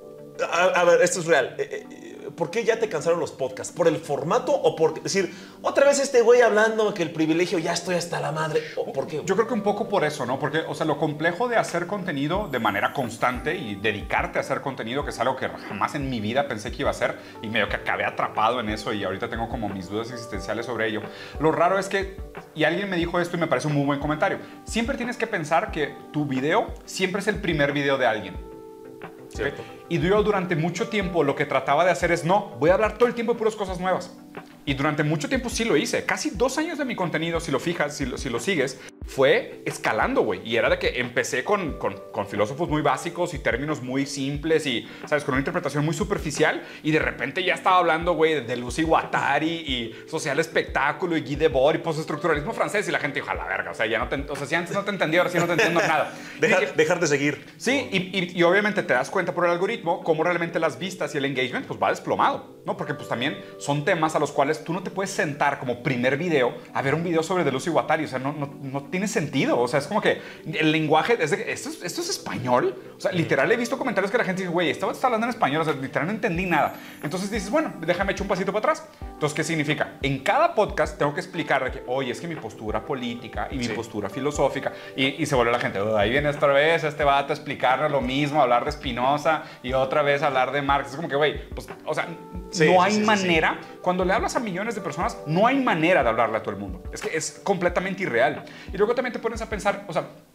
A, a ver, esto es real. Eh, eh, ¿Por qué ya te cansaron los podcasts? ¿Por el formato o por decir, otra vez este güey hablando que el privilegio ya estoy hasta la madre? ¿O por qué? Yo creo que un poco por eso, ¿no? Porque, o sea, lo complejo de hacer contenido de manera constante y dedicarte a hacer contenido, que es algo que jamás en mi vida pensé que iba a hacer y medio que acabé atrapado en eso y ahorita tengo como mis dudas existenciales sobre ello. Lo raro es que, y alguien me dijo esto y me parece un muy buen comentario, siempre tienes que pensar que tu video siempre es el primer video de alguien. Cierto. Y yo durante mucho tiempo lo que trataba de hacer es no, voy a hablar todo el tiempo de puras cosas nuevas. Y durante mucho tiempo sí lo hice. Casi dos años de mi contenido, si lo fijas, si lo, si lo sigues, fue escalando, güey. Y era de que empecé con, con, con filósofos muy básicos y términos muy simples y, ¿sabes? Con una interpretación muy superficial. Y de repente ya estaba hablando, güey, de Lucy Guattari y social espectáculo y Guy Debord y postestructuralismo francés. Y la gente dijo, a la verga. O sea, ya no te, o sea, si antes no te entendía, ahora sí no te entiendo nada. Dejar, dije, dejar de seguir. Sí, y, y, y obviamente te das cuenta por el algoritmo cómo realmente las vistas y el engagement pues va desplomado, ¿no? Porque pues también son temas a los cuales tú no te puedes sentar como primer video a ver un video sobre Lucy Guattari. O sea, no, no, no tiene sentido. O sea, es como que el lenguaje, es de, ¿esto, es, ¿esto es español? O sea, literal he visto comentarios que la gente dice, güey, esto está hablando en español. O sea, literal no entendí nada. Entonces dices, bueno, déjame echar un pasito para atrás. Entonces, ¿qué significa? En cada podcast tengo que explicar de que, oye, es que mi postura política y mi sí. postura filosófica. Y, y se vuelve la gente, oh, ahí viene otra vez este vato a explicarnos lo mismo, a hablar de Spinoza y otra vez a hablar de Marx. Es como que, güey, pues, o sea, sí, no hay sí, sí, manera. Sí, sí. Cuando le hablas a millones de personas, no hay manera de hablarle a todo el mundo. Es que es completamente irreal. Y luego también te pones a pensar, o sea,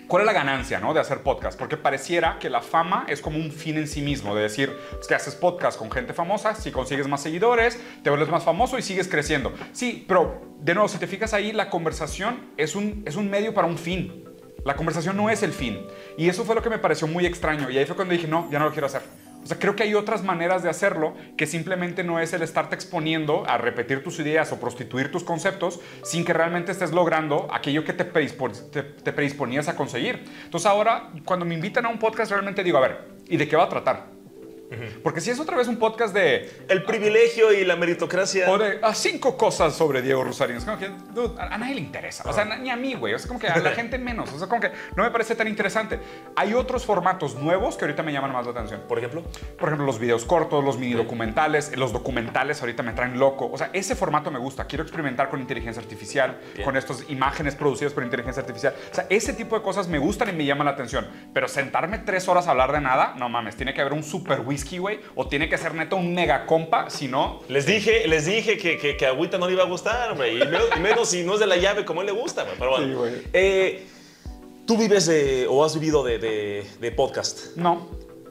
¿Cuál es la ganancia, ¿no? de hacer podcast? Porque pareciera que la fama es como un fin en sí mismo, de decir, es que haces podcast con gente famosa, si consigues más seguidores, te vuelves más famoso y sigues creciendo. Sí, pero de nuevo, si te fijas ahí, la conversación es un, es un medio para un fin. La conversación no es el fin. Y eso fue lo que me pareció muy extraño. Y ahí fue cuando dije, no, ya no lo quiero hacer. O sea, creo que hay otras maneras de hacerlo que simplemente no es el estarte exponiendo a repetir tus ideas o prostituir tus conceptos sin que realmente estés logrando aquello que te, predispon te, te predisponías a conseguir. Entonces ahora, cuando me invitan a un podcast, realmente digo, a ver, ¿y de qué va a tratar? Uh-huh. Porque si es otra vez un podcast de... El privilegio y la meritocracia. O de a cinco cosas sobre Diego Rusarín. Es como que, dude, a, a nadie le interesa. Uh-huh. O sea, ni a mí, güey. O sea, como que a la gente menos. O sea, como que no me parece tan interesante. Hay otros formatos nuevos que ahorita me llaman más la atención. ¿Por ejemplo? Por ejemplo, los videos cortos, los mini documentales. Los documentales ahorita me traen loco. O sea, ese formato me gusta. Quiero experimentar con inteligencia artificial, Bien. con estas imágenes producidas por inteligencia artificial. O sea, ese tipo de cosas me gustan y me llaman la atención. Pero sentarme tres horas a hablar de nada, no mames. Tiene que haber un super whisky, güey. O tiene que ser neto un mega compa, si no... Les dije, les dije que, que, que a Agüita no le iba a gustar, güey. Y menos, y menos si no es de la llave como a él le gusta, güey. Pero bueno. Sí, güey. Eh, ¿Tú vives de, o has vivido de, de, de podcast? No.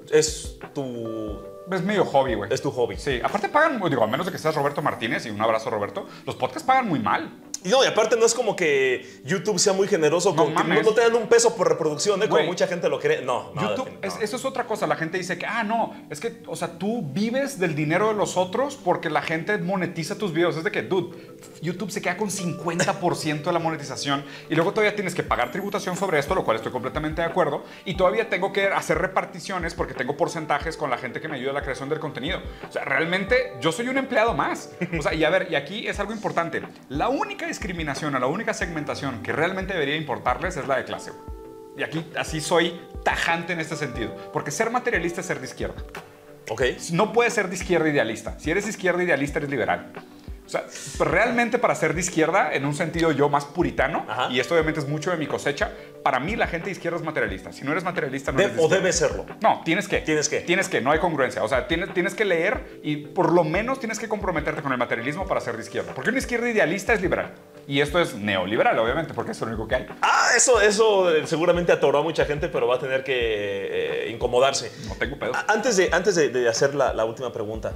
Es tu... Es medio hobby, güey. Es tu hobby. Sí. Aparte pagan, digo, a menos de que seas Roberto Martínez, y un abrazo, Roberto, los podcasts pagan muy mal. Y no, y aparte no es como que YouTube sea muy generoso, no, con, no, no te dan un peso por reproducción, ¿eh? Como Wey, mucha gente lo cree. No, no. YouTube, no. Es, eso es otra cosa. La gente dice que, ah, no, es que, o sea, tú vives del dinero de los otros porque la gente monetiza tus videos. Es de que, dude, YouTube se queda con cincuenta por ciento de la monetización y luego todavía tienes que pagar tributación sobre esto, lo cual estoy completamente de acuerdo. Y todavía tengo que hacer reparticiones porque tengo porcentajes con la gente que me ayuda a la creación del contenido. O sea, realmente yo soy un empleado más. O sea, y a ver, y aquí es algo importante. La única discriminación o la única segmentación que realmente debería importarles es la de clase. Y aquí así soy tajante en este sentido. Porque ser materialista es ser de izquierda. Ok. No puedes ser de izquierda idealista. Si eres izquierda idealista, eres liberal. O sea, realmente para ser de izquierda, en un sentido yo más puritano, Ajá. y esto obviamente es mucho de mi cosecha, para mí la gente de izquierda es materialista. Si no eres materialista, no de, eres de O debe serlo. No, tienes que. Tienes que. Tienes que, no hay congruencia. O sea, tienes, tienes que leer y por lo menos tienes que comprometerte con el materialismo para ser de izquierda. Porque una izquierda idealista es liberal. Y esto es neoliberal, obviamente, porque es lo único que hay. Ah, eso, eso seguramente atoró a mucha gente, pero va a tener que eh, incomodarse. No tengo pedos. Antes de, antes de, de hacer la, la última pregunta.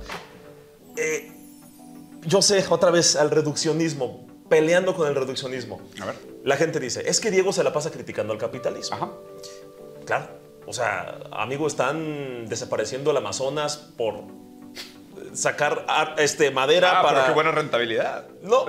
Eh... Yo sé, otra vez, al reduccionismo, peleando con el reduccionismo. A ver. La gente dice, es que Diego se la pasa criticando al capitalismo. Ajá. Claro. O sea, amigo, están desapareciendo el Amazonas por sacar este, madera ah, para... pero qué buena rentabilidad. No.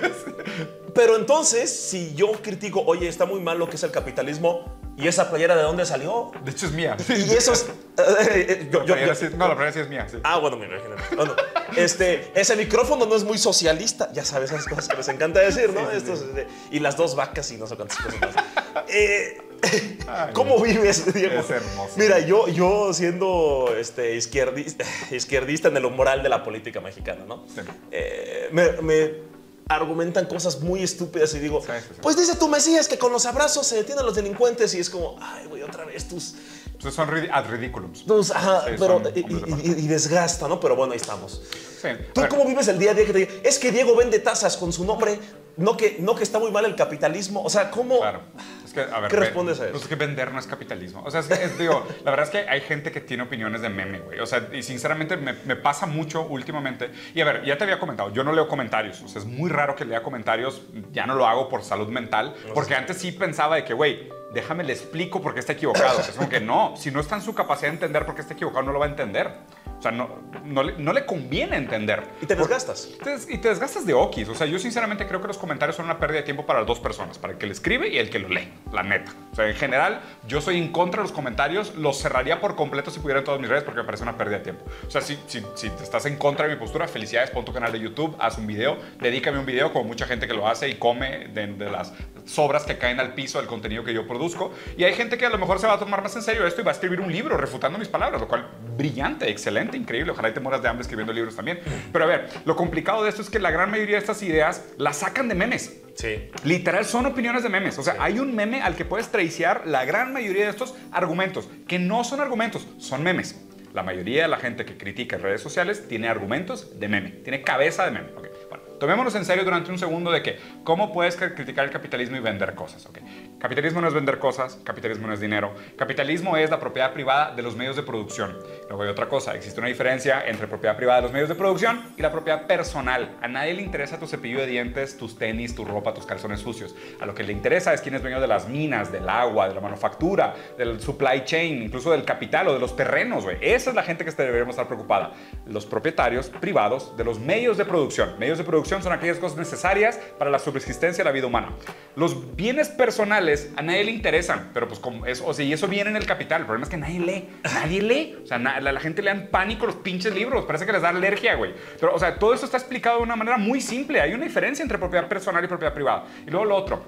Pero entonces, si yo critico, oye, está muy mal lo que es el capitalismo, ¿y esa playera de dónde salió? De hecho es mía. Y esos... Eh, yo, yo, yo, sí, no, la playera sí es mía. Sí. Ah, bueno, me imagino. Bueno, este, ese micrófono no es muy socialista. Ya sabes, esas cosas que les encanta decir, ¿no? Sí, sí, Estos, sí. Y las dos vacas y no sé cuántas cosas más. Eh, Ay, ¿Cómo vives, Diego? Es hermoso. Mira, yo, yo siendo este, izquierdista, izquierdista en el umbral de la política mexicana, ¿no? Sí. Eh, me... me argumentan cosas muy estúpidas y digo, sí, sí, sí. pues dice tu Mesías que con los abrazos se detienen los delincuentes y es como, ay, güey, otra vez tus... Pues son ad ridiculums. Tus, ajá, sí, pero, y, y, y desgasta, ¿no? Pero bueno, ahí estamos. Sí. ¿Tú cómo vives el día a día que te diga, es que Diego vende tazas con su nombre, no que, no que está muy mal el capitalismo? O sea, ¿cómo...? Claro. Es que, a ver, ¿Qué respondes a eso? Pues es que vender no es capitalismo. O sea, es que, es, digo, la verdad es que hay gente que tiene opiniones de meme, güey. O sea, y sinceramente me, me pasa mucho últimamente. Y a ver, ya te había comentado, yo no leo comentarios. O sea, es muy raro que lea comentarios. Ya no lo hago por salud mental. No porque sé. Antes sí pensaba de que, güey, déjame le explico por qué está equivocado. Es como que no, si no está en su capacidad de entender por qué está equivocado, no lo va a entender. O sea, no, no, le, no le conviene entender. Y te desgastas. Te, y te desgastas de okis. O sea, yo sinceramente creo que los comentarios son una pérdida de tiempo para las dos personas. Para el que le escribe y el que lo lee. La neta. O sea, en general, yo soy en contra de los comentarios. Los cerraría por completo si pudiera en todas mis redes porque me parece una pérdida de tiempo. O sea, si, si, si estás en contra de mi postura, felicidades, pon tu canal de YouTube, haz un video, dedícame un video como mucha gente que lo hace y come de, de las sobras que caen al piso del contenido que yo produzco. Y hay gente que a lo mejor se va a tomar más en serio esto y va a escribir un libro refutando mis palabras, lo cual, brillante, excelente, increíble. Ojalá y te mueras de hambre escribiendo libros también. Pero a ver, lo complicado de esto es que la gran mayoría de estas ideas las sacan de memes. Sí. Literal, son opiniones de memes. O sea, sí. Hay un meme al que puedes traiciar la gran mayoría de estos argumentos, que no son argumentos, son memes. La mayoría de la gente que critica en redes sociales tiene argumentos de meme, tiene cabeza de meme. Okay. Bueno, tomémonos en serio durante un segundo de que cómo puedes criticar el capitalismo y vender cosas. Okay. Capitalismo no es vender cosas, capitalismo no es dinero. Capitalismo es la propiedad privada de los medios de producción. Luego hay otra cosa, existe una diferencia entre propiedad privada de los medios de producción y la propiedad personal. A nadie le interesa tu cepillo de dientes, tus tenis, tu ropa, tus calzones sucios. A lo que le interesa es quién es dueño de las minas, del agua, de la manufactura, del supply chain, incluso del capital o de los terrenos, güey. Esa es la gente que deberíamos estar preocupada. Los propietarios privados de los medios de producción. Medios de producción son aquellas cosas necesarias para la subsistencia de la vida humana. Los bienes personales a nadie le interesan, pero pues como es, o sea, y eso viene en el capital. El problema es que nadie lee, nadie lee. O sea, na, la, la gente le dan pánico los pinches libros, parece que les da alergia, güey. Pero, o sea, todo esto está explicado de una manera muy simple. Hay una diferencia entre propiedad personal y propiedad privada. Y luego lo otro.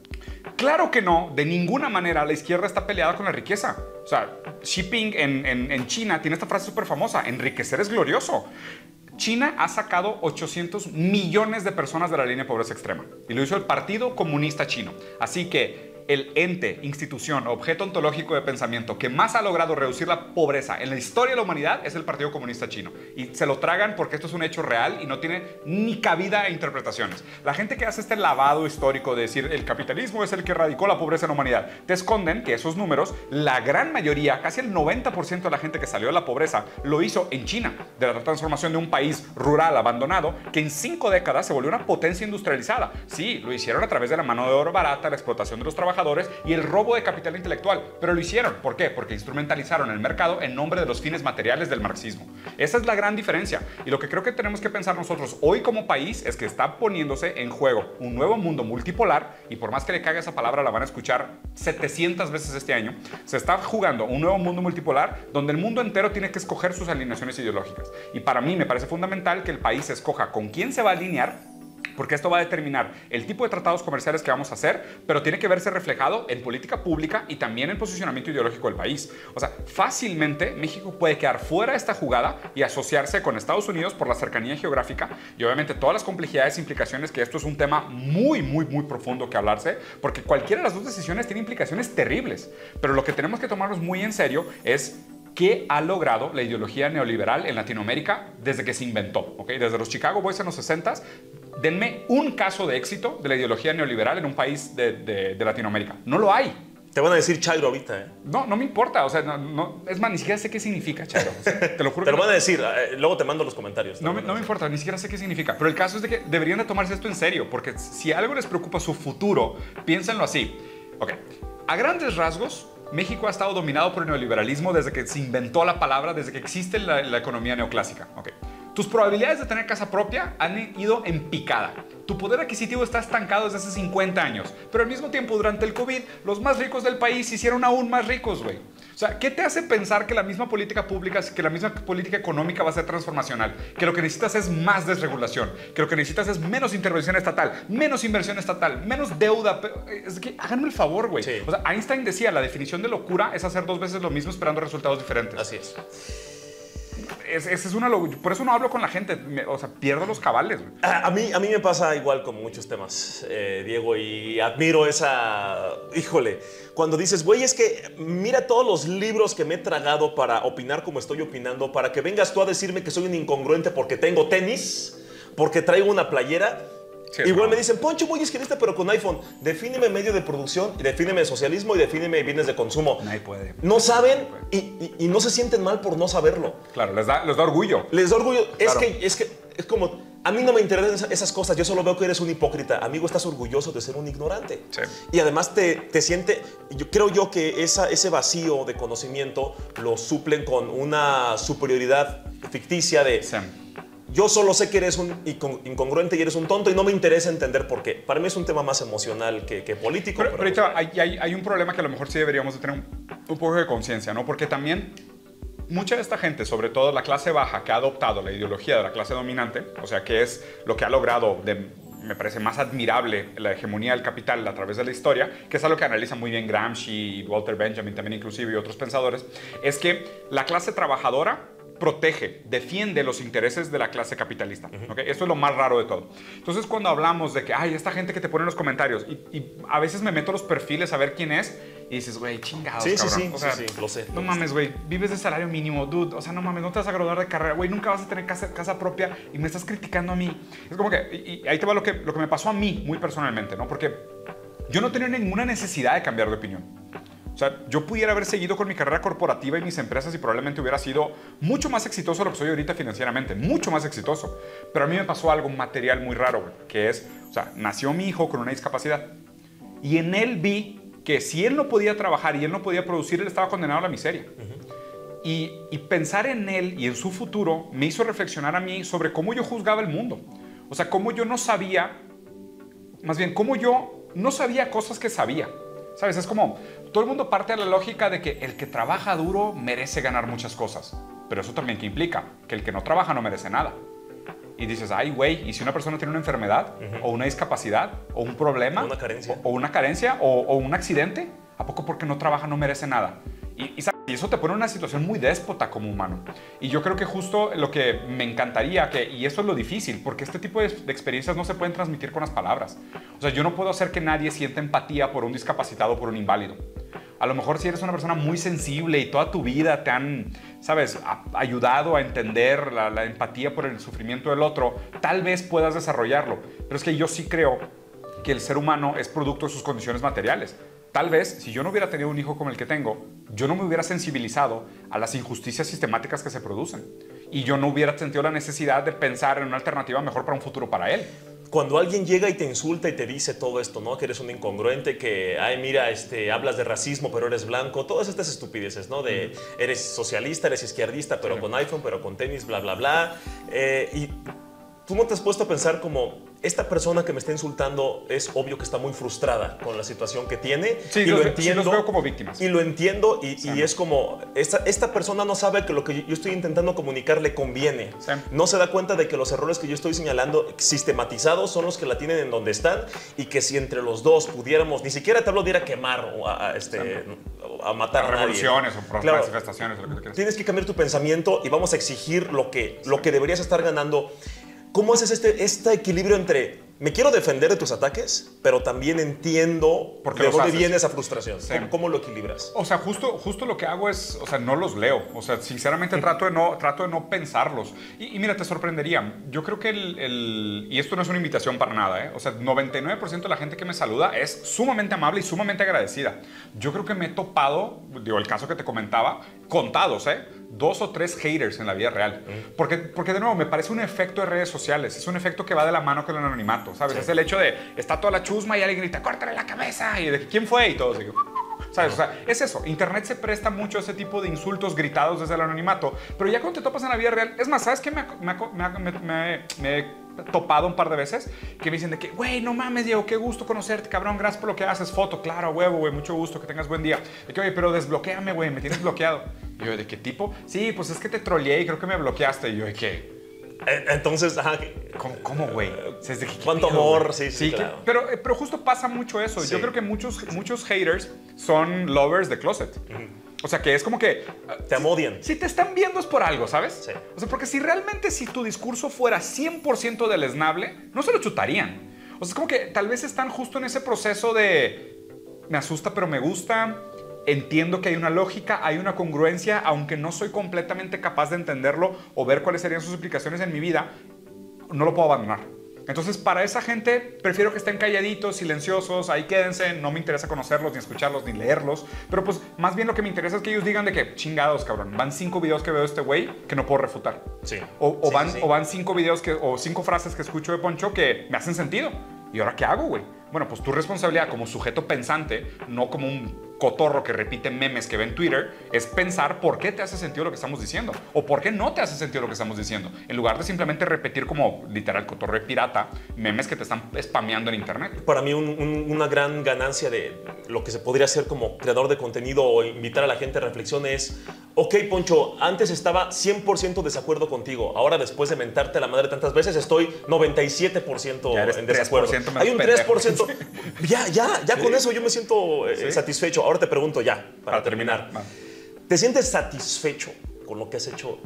Claro que no, de ninguna manera la izquierda está peleada con la riqueza. O sea, Xi Jinping en, en, en China tiene esta frase súper famosa: enriquecer es glorioso. China ha sacado ochocientos millones de personas de la línea de pobreza extrema y lo hizo el Partido Comunista Chino. Así que el ente, institución, objeto ontológico de pensamiento que más ha logrado reducir la pobreza en la historia de la humanidad es el Partido Comunista Chino. Y se lo tragan porque esto es un hecho real y no tiene ni cabida a interpretaciones. La gente que hace este lavado histórico de decir el capitalismo es el que erradicó la pobreza en la humanidad, te esconden que esos números, la gran mayoría, casi el noventa por ciento de la gente que salió de la pobreza lo hizo en China, de la transformación de un país rural abandonado que en cinco décadas se volvió una potencia industrializada. Sí, lo hicieron a través de la mano de obra barata, la explotación de los trabajadores y el robo de capital intelectual, pero lo hicieron. ¿Por qué? Porque instrumentalizaron el mercado en nombre de los fines materiales del marxismo. Esa es la gran diferencia. Y lo que creo que tenemos que pensar nosotros hoy como país es que está poniéndose en juego un nuevo mundo multipolar, y por más que le cague esa palabra la van a escuchar setecientas veces este año. Se está jugando un nuevo mundo multipolar donde el mundo entero tiene que escoger sus alineaciones ideológicas. Y para mí me parece fundamental que el país escoja con quién se va a alinear, porque esto va a determinar el tipo de tratados comerciales que vamos a hacer, pero tiene que verse reflejado en política pública y también en posicionamiento ideológico del país. O sea, fácilmente México puede quedar fuera de esta jugada y asociarse con Estados Unidos por la cercanía geográfica y obviamente todas las complejidades e implicaciones, que esto es un tema muy, muy, muy profundo que hablarse, porque cualquiera de las dos decisiones tiene implicaciones terribles. Pero lo que tenemos que tomarnos muy en serio es qué ha logrado la ideología neoliberal en Latinoamérica desde que se inventó, ¿ok? Desde los Chicago Boys en los sesentas. Denme un caso de éxito de la ideología neoliberal en un país de, de, de Latinoamérica. No lo hay. Te van a decir Chairo ahorita, ¿eh? No, no me importa. O sea, no, no, es más, ni siquiera sé qué significa Chairo. O sea, te lo juro. Te lo que van no. a decir. Eh, luego te mando los comentarios. No me, no me importa, ni siquiera sé qué significa. Pero el caso es de que deberían de tomarse esto en serio, porque si algo les preocupa su futuro, piénsenlo así. Ok, a grandes rasgos, México ha estado dominado por el neoliberalismo desde que se inventó la palabra, desde que existe la, la economía neoclásica. Okay. Tus probabilidades de tener casa propia han ido en picada. Tu poder adquisitivo está estancado desde hace cincuenta años. Pero al mismo tiempo, durante el COVID, los más ricos del país se hicieron aún más ricos, güey. O sea, ¿qué te hace pensar que la misma política pública, que la misma política económica va a ser transformacional? Que lo que necesitas es más desregulación, que lo que necesitas es menos intervención estatal, menos inversión estatal, menos deuda. Es que háganme el favor, güey. Sí. O sea, Einstein decía, la definición de locura es hacer dos veces lo mismo esperando resultados diferentes. Así es. Es, es, es una por eso no hablo con la gente, me, o sea, pierdo los cabales. A, a, mí, a mí me pasa igual con muchos temas, eh, Diego, y admiro esa... Híjole, cuando dices, güey, es que mira todos los libros que me he tragado para opinar como estoy opinando, para que vengas tú a decirme que soy un incongruente porque tengo tenis, porque traigo una playera... Sí, igual no. Me dicen, Poncho, muy izquierdista, pero con iPhone. Defíneme medio de producción, defíneme socialismo y defíneme bienes de consumo. Nadie puede. No saben y, y, y no se sienten mal por no saberlo. Claro, les da, les da orgullo. Les da orgullo. Claro. Es, que, es que es como, a mí no me interesan esas cosas. Yo solo veo que eres un hipócrita. Amigo, estás orgulloso de ser un ignorante. Sí. Y además te, te siente, yo creo yo que esa, ese vacío de conocimiento lo suplen con una superioridad ficticia de... Sí. Yo solo sé que eres un incongruente y eres un tonto y no me interesa entender por qué. Para mí es un tema más emocional que, que político. Pero, pero ahorita hay, hay, hay un problema que a lo mejor sí deberíamos de tener un, un poco de conciencia, ¿no? Porque también mucha de esta gente, sobre todo la clase baja, que ha adoptado la ideología de la clase dominante, o sea, que es lo que ha logrado de... me parece más admirable la hegemonía del capital a través de la historia, que es algo que analiza muy bien Gramsci, Walter Benjamin también inclusive y otros pensadores, es que la clase trabajadora protege, defiende los intereses de la clase capitalista. Uh-huh. ¿Okay? Esto es lo más raro de todo. Entonces, cuando hablamos de que hay esta gente que te pone en los comentarios y, y a veces me meto a los perfiles a ver quién es y dices, güey, chingados, sí, cabrón. Sí, sí, o sea, sí, sí, lo sé. No mames, güey, vives de salario mínimo, dude. O sea, no mames, no te vas a graduar de carrera, güey, nunca vas a tener casa, casa propia y me estás criticando a mí. Es como que, y, y ahí te va lo que, lo que me pasó a mí muy personalmente, ¿no? Porque yo no tenía ninguna necesidad de cambiar de opinión. O sea, yo pudiera haber seguido con mi carrera corporativa y mis empresas y probablemente hubiera sido mucho más exitoso de lo que soy ahorita financieramente, mucho más exitoso. Pero a mí me pasó algo material muy raro, güey, que es, o sea, nació mi hijo con una discapacidad y en él vi que si él no podía trabajar y él no podía producir, él estaba condenado a la miseria. Uh-huh. y, y pensar en él y en su futuro me hizo reflexionar a mí sobre cómo yo juzgaba el mundo. O sea, cómo yo no sabía, más bien, cómo yo no sabía cosas que sabía. ¿Sabes? Es como, todo el mundo parte de la lógica de que el que trabaja duro merece ganar muchas cosas. Pero eso también que implica que el que no trabaja no merece nada. Y dices, ay, güey, ¿y si una persona tiene una enfermedad, uh-huh, o una discapacidad, o un problema, una carencia, o, o una carencia, o, o un accidente, ¿a poco porque no trabaja no merece nada? Y, y, y eso te pone en una situación muy déspota como humano. Y yo creo que justo lo que me encantaría, que, y eso es lo difícil, porque este tipo de, de experiencias no se pueden transmitir con las palabras. O sea, yo no puedo hacer que nadie sienta empatía por un discapacitado o por un inválido. A lo mejor si eres una persona muy sensible y toda tu vida te han, ¿sabes?, a, ayudado a entender la, la empatía por el sufrimiento del otro, tal vez puedas desarrollarlo. Pero es que yo sí creo que el ser humano es producto de sus condiciones materiales. Tal vez, si yo no hubiera tenido un hijo como el que tengo, yo no me hubiera sensibilizado a las injusticias sistemáticas que se producen. Y yo no hubiera sentido la necesidad de pensar en una alternativa mejor para un futuro para él. Cuando alguien llega y te insulta y te dice todo esto, ¿no? Que eres un incongruente, que, ay, mira, este, hablas de racismo, pero eres blanco. Todas estas estupideces, ¿no? De eres socialista, eres izquierdista, pero sí, con iPhone, pero con tenis, bla, bla, bla. Eh, y tú no te has puesto a pensar como, esta persona que me está insultando es obvio que está muy frustrada con la situación que tiene. Sí, y los, lo entiendo. Sí, los veo como víctimas. Y lo entiendo y, sí, y es como, esta, esta persona no sabe que lo que yo estoy intentando comunicar le conviene. Sí. No se da cuenta de que los errores que yo estoy señalando sistematizados son los que la tienen en donde están y que si entre los dos pudiéramos, ni siquiera te hablo de ir a quemar o a, a, este, sí, a matar a, a revoluciones nadie. o claro, manifestaciones. O lo que tú quieras. Tienes que cambiar tu pensamiento y vamos a exigir lo que, sí, lo que deberías estar ganando. ¿Cómo haces este, este equilibrio entre me quiero defender de tus ataques, pero también entiendo ¿Por qué de dónde haces? viene esa frustración? Sí. ¿Cómo, ¿Cómo lo equilibras? O sea, justo, justo lo que hago es, o sea, no los leo. O sea, sinceramente trato de no, trato de no pensarlos. Y, y mira, te sorprendería. Yo creo que el, el... Y esto no es una invitación para nada, ¿eh? O sea, noventa y nueve por ciento de la gente que me saluda es sumamente amable y sumamente agradecida. Yo creo que me he topado, digo, el caso que te comentaba, contados, ¿eh? Dos o tres haters en la vida real. Porque, porque, de nuevo, me parece un efecto de redes sociales. Es un efecto que va de la mano con el anonimato, ¿sabes? Sí. Es el hecho de, está toda la chusma y alguien grita, córtale la cabeza. Y de, ¿quién fue? Y todos digo, ¿sabes? O sea, es eso. Internet se presta mucho a ese tipo de insultos gritados desde el anonimato. Pero ya cuando te topas en la vida real, es más, ¿sabes qué? Me, me, me, me, me he topado un par de veces que me dicen de que, güey, no mames, Diego, qué gusto conocerte, cabrón, gracias por lo que haces, foto, claro, huevo, güey, mucho gusto, que tengas buen día. De que, oye, pero desbloquéame, güey, me tienes bloqueado. Y yo, ¿de qué tipo? Sí, pues es que te troleé y creo que me bloqueaste. Y yo, ¿de qué? Entonces, ajá. ¿Cómo, güey? ¿Cuánto amor? Sí, sí, sí, claro. Que, pero, pero justo pasa mucho eso. Sí. Yo creo que muchos, muchos haters son lovers de closet. Uh-huh. O sea, que es como que... Te amodian. Si, si te están viendo es por algo, ¿sabes? Sí. O sea, porque si realmente si tu discurso fuera cien por ciento deleznable, no se lo chutarían. O sea, es como que tal vez están justo en ese proceso de... Me asusta, pero me gusta. Entiendo que hay una lógica, hay una congruencia, aunque no soy completamente capaz de entenderlo o ver cuáles serían sus implicaciones en mi vida, no lo puedo abandonar. Entonces, para esa gente, prefiero que estén calladitos, silenciosos, ahí quédense, no me interesa conocerlos, ni escucharlos, ni leerlos, pero pues más bien lo que me interesa es que ellos digan de que, chingados, cabrón, van cinco videos que veo de este güey que no puedo refutar. Sí. O, o, sí, van, sí. o van cinco videos que, o cinco frases que escucho de Poncho que me hacen sentido. ¿Y ahora qué hago, güey? Bueno, pues tu responsabilidad como sujeto pensante, no como un cotorro que repite memes que ve en Twitter, es pensar por qué te hace sentido lo que estamos diciendo o por qué no te hace sentido lo que estamos diciendo, en lugar de simplemente repetir como literal cotorro de pirata memes que te están spameando en internet. Para mí un, un, una gran ganancia de lo que se podría hacer como creador de contenido o invitar a la gente a reflexión es, ok, Poncho, antes estaba cien por ciento desacuerdo contigo, ahora después de mentarte a la madre tantas veces estoy noventa y siete por ciento en desacuerdo. Hay un tres por ciento. Ya, ya, ya sí. Con eso yo me siento eh, ¿sí? satisfecho. Ahora te pregunto ya, para, para terminar. terminar. ¿Te sientes satisfecho con lo que has hecho?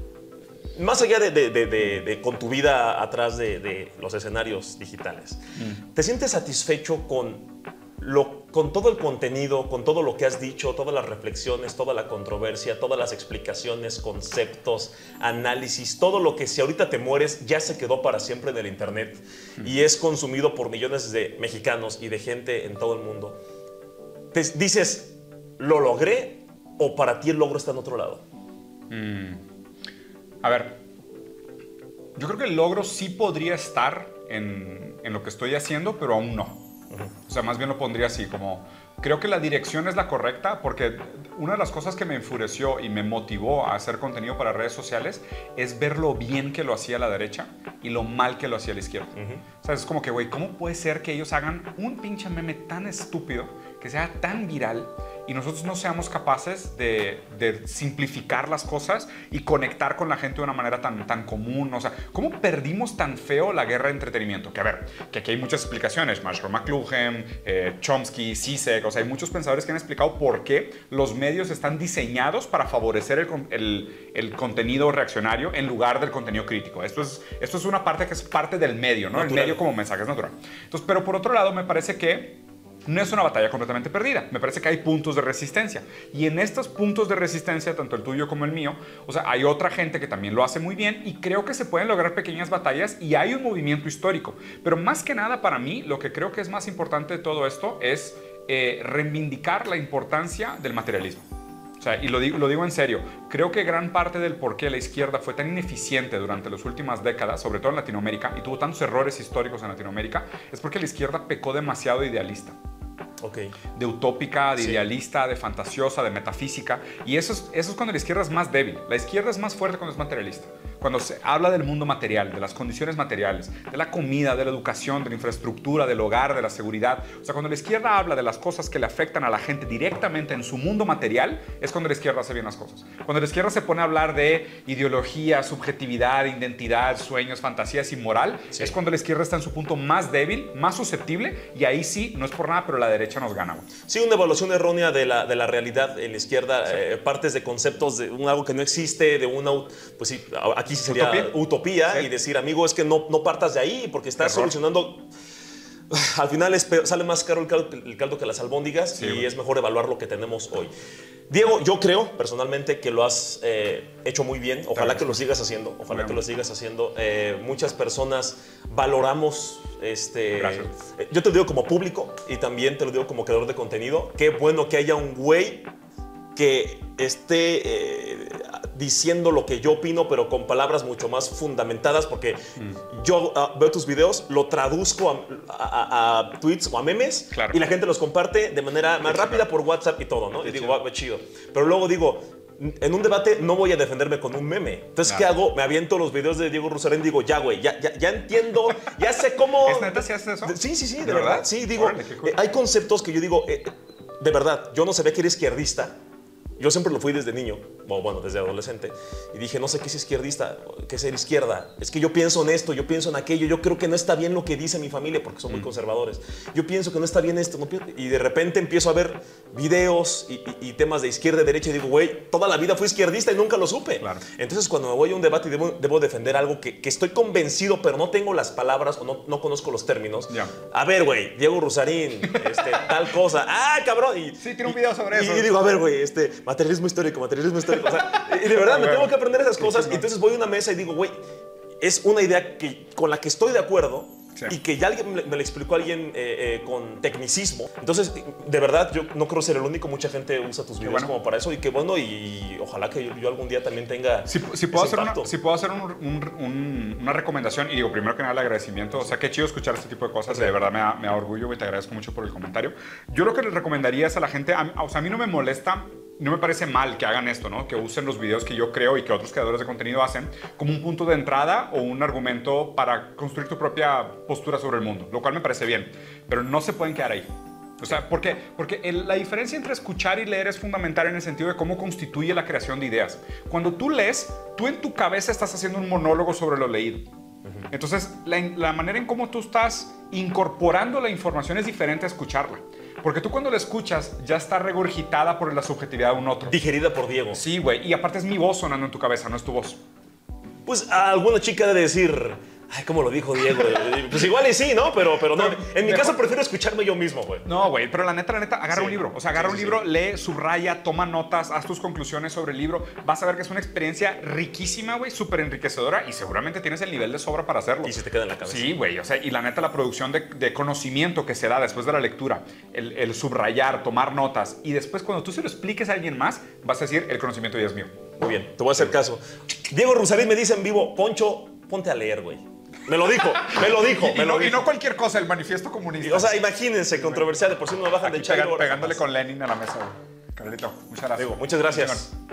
Más allá de, de, de, de, de con tu vida atrás de, de los escenarios digitales. Mm. ¿Te sientes satisfecho con lo con todo el contenido, con todo lo que has dicho, todas las reflexiones, toda la controversia, todas las explicaciones, conceptos, análisis, todo lo que si ahorita te mueres ya se quedó para siempre en el internet mm. y es consumido por millones de mexicanos y de gente en todo el mundo. Te dices, ¿lo logré o para ti el logro está en otro lado? Mm. A ver, yo creo que el logro sí podría estar en, en lo que estoy haciendo, pero aún no. O sea, más bien lo pondría así, como creo que la dirección es la correcta, porque una de las cosas que me enfureció y me motivó a hacer contenido para redes sociales es ver lo bien que lo hacía la derecha y lo mal que lo hacía la izquierda. Uh-huh. O sea, es como que, güey, ¿cómo puede ser que ellos hagan un pinche meme tan estúpido, que sea tan viral, y nosotros no seamos capaces de, de simplificar las cosas y conectar con la gente de una manera tan, tan común? O sea, ¿cómo perdimos tan feo la guerra de entretenimiento? Que a ver, que aquí hay muchas explicaciones. Marshall McLuhan, eh, Chomsky, Zizek, o sea, hay muchos pensadores que han explicado por qué los medios están diseñados para favorecer el, el, el contenido reaccionario en lugar del contenido crítico. Esto es, esto es una parte que es parte del medio, ¿no? Natural. El medio como mensaje es natural. Entonces, pero por otro lado, me parece que no es una batalla completamente perdida. Me parece que hay puntos de resistencia. Y en estos puntos de resistencia, tanto el tuyo como el mío, o sea, hay otra gente que también lo hace muy bien y creo que se pueden lograr pequeñas batallas y hay un movimiento histórico. Pero más que nada para mí, lo que creo que es más importante de todo esto es eh, reivindicar la importancia del materialismo. O sea, y lo digo, lo digo en serio, creo que gran parte del por qué la izquierda fue tan ineficiente durante las últimas décadas, sobre todo en Latinoamérica, y tuvo tantos errores históricos en Latinoamérica, es porque la izquierda pecó demasiado de idealista. Okay. De utópica, de sí. idealista, de fantasiosa, de metafísica. Y eso es, eso es cuando la izquierda es más débil. La izquierda es más fuerte cuando es materialista. Cuando se habla del mundo material, de las condiciones materiales, de la comida, de la educación, de la infraestructura, del hogar, de la seguridad. O sea, cuando la izquierda habla de las cosas que le afectan a la gente directamente en su mundo material, es cuando la izquierda hace bien las cosas. Cuando la izquierda se pone a hablar de ideología, subjetividad, identidad, sueños, fantasías y moral, sí. es cuando la izquierda está en su punto más débil, más susceptible, y ahí sí, no es por nada, pero la derecha nos gana. Sí, una evaluación errónea de la, de la realidad en la izquierda, sí. eh, partes de conceptos de un algo que no existe, de una, pues sí, aquí sería utopía, utopía sí. y decir, amigo, es que no, no partas de ahí porque estás Error. solucionando. Al final es peor, sale más caro el caldo, el caldo que las albóndigas sí, y bueno. es mejor evaluar lo que tenemos hoy. Diego, yo creo personalmente que lo has eh, hecho muy bien. Ojalá Gracias. que lo sigas haciendo. Ojalá bueno. que lo sigas haciendo. Eh, muchas personas valoramos. Este, yo te lo digo como público y también te lo digo como creador de contenido. Qué bueno que haya un güey que esté eh, diciendo lo que yo opino, pero con palabras mucho más fundamentadas, porque mm. yo uh, veo tus videos, lo traduzco a, a, a tweets o a memes claro. y la gente los comparte de manera más Qué rápida chido. por WhatsApp y todo, ¿no? Qué y digo, va, va chido. Pero luego digo, en un debate no voy a defenderme con un meme. Entonces, claro. ¿qué hago? Me aviento los videos de Diego Rusarín y digo, ya, güey, ya, ya, ya entiendo, ya sé cómo... ¿Es neta si haces eso? Sí, sí, sí, de, ¿De verdad? verdad. Sí, digo, Órale, cool. eh, hay conceptos que yo digo, eh, de verdad, yo no sabía que era izquierdista. Yo siempre lo fui desde niño, o bueno, desde adolescente, y dije, no sé qué es izquierdista, qué es ser izquierda. Es que yo pienso en esto, yo pienso en aquello, yo creo que no está bien lo que dice mi familia, porque son muy mm. conservadores. Yo pienso que no está bien esto, no y de repente empiezo a ver videos y, y, y temas de izquierda y derecha, y digo, güey, toda la vida fui izquierdista y nunca lo supe. Claro. Entonces, cuando me voy a un debate y debo, debo defender algo que, que estoy convencido, pero no tengo las palabras o no, no conozco los términos. Yeah. A ver, güey, Diego Rusarín, este, tal cosa. ¡Ah, cabrón! Y, sí, tiene un video sobre y, eso. Y digo, a ver, güey, este, materialismo histórico, materialismo histórico. O sea, y de verdad, me tengo que aprender esas cosas. Y entonces voy a una mesa y digo, güey, es una idea que, con la que estoy de acuerdo. Sí. Y que ya alguien me, me lo explicó alguien eh, eh, con tecnicismo. Entonces, de verdad, yo no creo ser el único. Mucha gente usa tus videos bueno. como para eso. Y que bueno, y ojalá que yo, yo algún día también tenga si, si puedo hacer una, Si puedo hacer un, un, un, una recomendación. Y digo, primero que nada, el agradecimiento. O sea, qué chido escuchar este tipo de cosas. Sí. De verdad me da, me da orgullo y te agradezco mucho por el comentario. Yo lo que les recomendaría es a la gente... A, o sea, a mí no me molesta... No me parece mal que hagan esto, ¿no? Que usen los videos que yo creo y que otros creadores de contenido hacen como un punto de entrada o un argumento para construir tu propia postura sobre el mundo, lo cual me parece bien, pero no se pueden quedar ahí. O sea, ¿por qué? Porque el, la diferencia entre escuchar y leer es fundamental en el sentido de cómo constituye la creación de ideas. Cuando tú lees, tú en tu cabeza estás haciendo un monólogo sobre lo leído. Entonces, la, la manera en cómo tú estás incorporando la información es diferente a escucharla. Porque tú cuando la escuchas ya está regurgitada por la subjetividad de un otro. Digerida por Diego. Sí, güey. Y aparte es mi voz sonando en tu cabeza, no es tu voz. Pues a alguna chica debe decir, Ay, ¿cómo lo dijo Diego? Pues igual y sí, ¿no? Pero, pero no. En mi caso prefiero escucharme yo mismo, güey. No, güey, pero la neta, la neta, agarra Sí. un libro. O sea, agarra Sí, un sí, libro, sí. lee, subraya, toma notas, haz tus conclusiones sobre el libro. Vas a ver que es una experiencia riquísima, güey, súper enriquecedora y seguramente tienes el nivel de sobra para hacerlo. Y se te queda en la cabeza. Sí, güey, o sea, y la neta, la producción de, de conocimiento que se da después de la lectura, el, el subrayar, tomar notas y después cuando tú se lo expliques a alguien más, vas a decir, el conocimiento ya es mío. Muy bien, te voy a hacer caso. Diego Rusarín me dice en vivo, Poncho, ponte a leer, güey. Me lo dijo, me lo dijo, Y, me y lo no, y dijo. no cualquier cosa, el manifiesto comunista. O sea, imagínense, controversial, de por si no me bajan Aquí del Chairo. pega- ahora pegándole jamás. con Lenin a la mesa, güey. Carlito, muchas gracias. Diego, muchas gracias. Chingón.